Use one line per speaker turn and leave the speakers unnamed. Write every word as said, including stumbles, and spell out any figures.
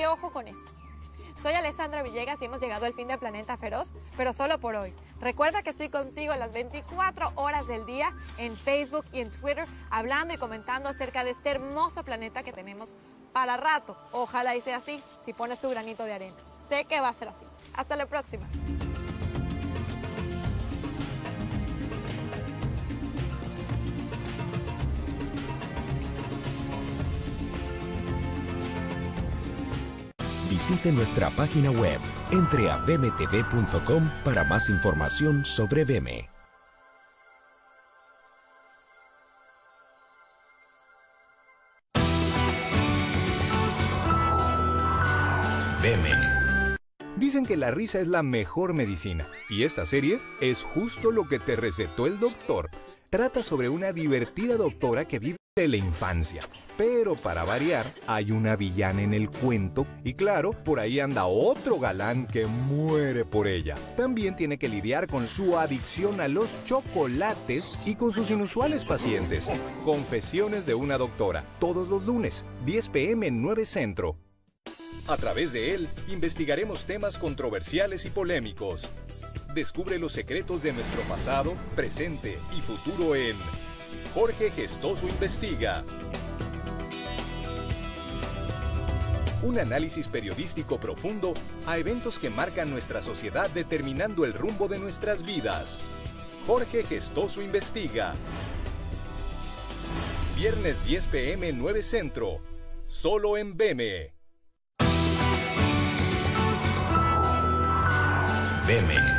que ojo con eso. Soy Alessandra Villegas y hemos llegado al fin de Planeta Feroz, pero solo por hoy. Recuerda que estoy contigo las veinticuatro horas del día en Facebook y en Twitter, hablando y comentando acerca de este hermoso planeta que tenemos para rato. Ojalá y sea así, si pones tu granito de arena. Sé que va a ser así. Hasta la próxima.
Visite nuestra página web, entre a veme te ve punto com para más información sobre Veme. Veme.
Dicen que la risa es la mejor medicina, y esta serie es justo lo que te recetó el doctor. Trata sobre una divertida doctora que vive de la infancia. Pero para variar, hay una villana en el cuento y claro, por ahí anda otro galán que muere por ella. También tiene que lidiar con su adicción a los chocolates y con sus inusuales pacientes. Confesiones de una doctora, todos los lunes, diez pe eme en nueve Centro. A través de él, investigaremos temas controversiales y polémicos. Descubre los secretos de nuestro pasado, presente y futuro en Jorge Gestoso Investiga. Un análisis periodístico profundo a eventos que marcan nuestra sociedad determinando el rumbo de nuestras vidas. Jorge Gestoso Investiga. Viernes diez pe eme nueve Centro. Solo en Veme.
Veme.